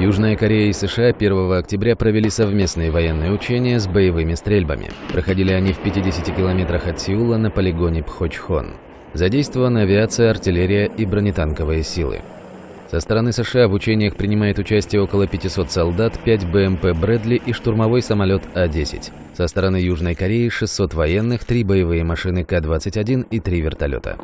Южная Корея и США 1 октября провели совместные военные учения с боевыми стрельбами. Проходили они в 50 километрах от Сеула на полигоне Пхочхон. Задействована авиация, артиллерия и бронетанковые силы. Со стороны США в учениях принимает участие около 500 солдат, 5 БМП «Брэдли» и штурмовой самолет А-10. Со стороны Южной Кореи 600 военных, 3 боевые машины К-21 и 3 вертолета.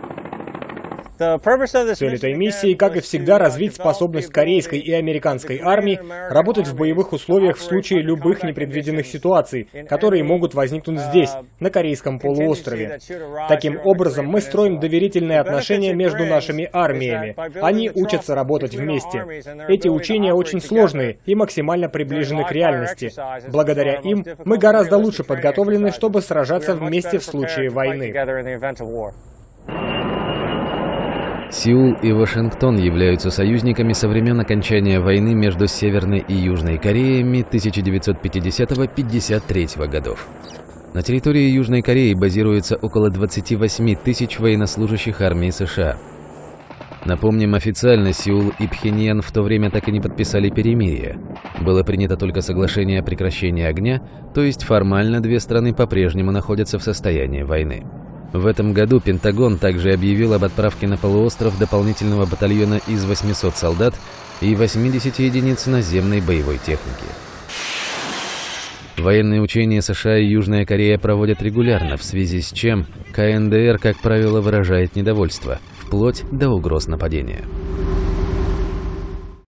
Цель этой миссии, как и всегда, развить способность корейской и американской армий работать в боевых условиях в случае любых непредвиденных ситуаций, которые могут возникнуть здесь, на Корейском полуострове. Таким образом, мы строим доверительные отношения между нашими армиями. Они учатся работать вместе. Эти учения очень сложные и максимально приближены к реальности. Благодаря им мы гораздо лучше подготовлены, чтобы сражаться вместе в случае войны. Сеул и Вашингтон являются союзниками со времен окончания войны между Северной и Южной Кореями 1950-53 годов. На территории Южной Кореи базируется около 28 тысяч военнослужащих армии США. Напомним, официально Сеул и Пхеньян в то время так и не подписали перемирие. Было принято только соглашение о прекращении огня, то есть формально две страны по-прежнему находятся в состоянии войны. В этом году Пентагон также объявил об отправке на полуостров дополнительного батальона из 800 солдат и 80 единиц наземной боевой техники. Военные учения США и Южная Корея проводят регулярно, в связи с чем КНДР, как правило, выражает недовольство, вплоть до угроз нападения.